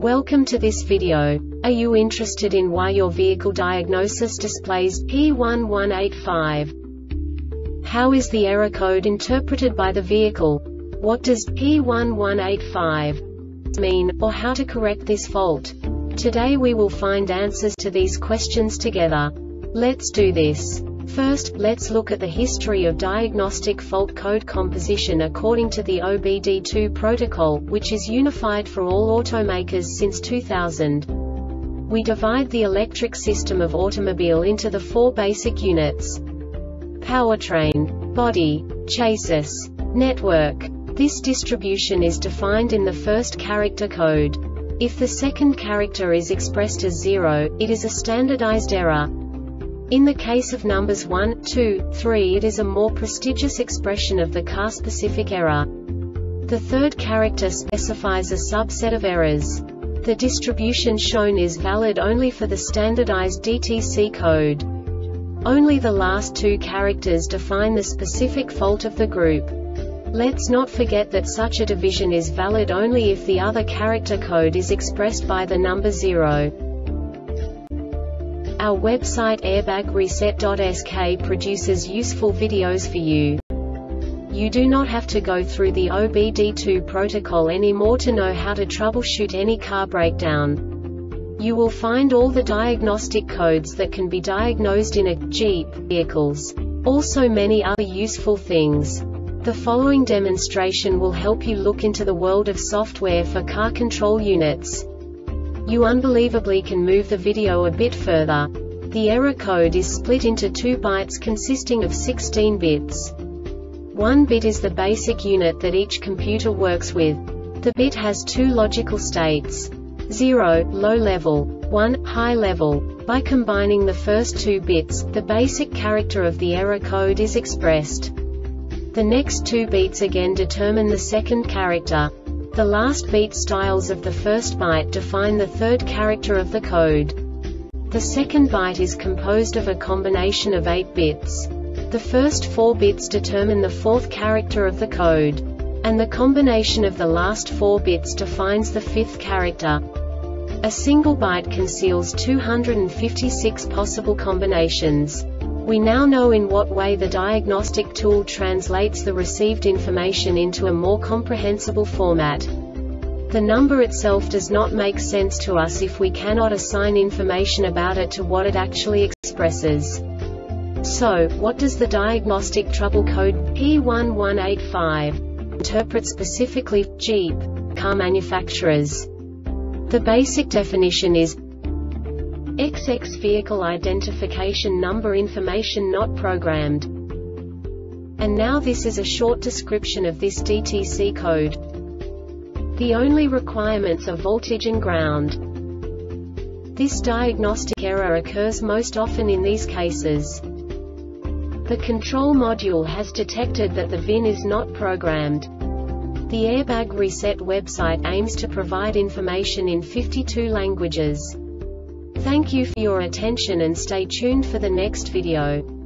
Welcome to this video. Are you interested in why your vehicle diagnosis displays P1185? How is the error code interpreted by the vehicle? What does P1185 mean, or how to correct this fault? Today we will find answers to these questions together. Let's do this. First, let's look at the history of diagnostic fault code composition according to the OBD2 protocol, which is unified for all automakers since 2000. We divide the electric system of automobile into the four basic units: powertrain, body, chassis, network. This distribution is defined in the first character code. If the second character is expressed as 0, it is a standardized error. In the case of numbers 1, 2, 3, it is a more prestigious expression of the car-specific error. The third character specifies a subset of errors. The distribution shown is valid only for the standardized DTC code. Only the last two characters define the specific fault of the group. Let's not forget that such a division is valid only if the other character code is expressed by the number 0. Our website airbagreset.sk produces useful videos for you. You do not have to go through the OBD2 protocol anymore to know how to troubleshoot any car breakdown. You will find all the diagnostic codes that can be diagnosed in a Jeep vehicles. Also many other useful things. The following demonstration will help you look into the world of software for car control units. You unbelievably can move the video a bit further. The error code is split into 2 bytes consisting of 16 bits. 1 bit is the basic unit that each computer works with. The bit has 2 logical states: 0, low level, 1, high level. By combining the first 2 bits, the basic character of the error code is expressed. The next 2 beats again determine the second character. The last beat styles of the first byte define the third character of the code. The second byte is composed of a combination of 8 bits. The first 4 bits determine the fourth character of the code. And the combination of the last 4 bits defines the fifth character. A single byte conceals 256 possible combinations. We now know in what way the diagnostic tool translates the received information into a more comprehensible format. The number itself does not make sense to us if we cannot assign information about it to what it actually expresses. So, what does the diagnostic trouble code P1185 interpret specifically for Jeep car manufacturers? The basic definition is XX vehicle identification number information not programmed. And now this is a short description of this DTC code. The only requirements are voltage and ground. This diagnostic error occurs most often in these cases. The control module has detected that the VIN is not programmed. The Airbag Reset website aims to provide information in 52 languages. Thank you for your attention and stay tuned for the next video.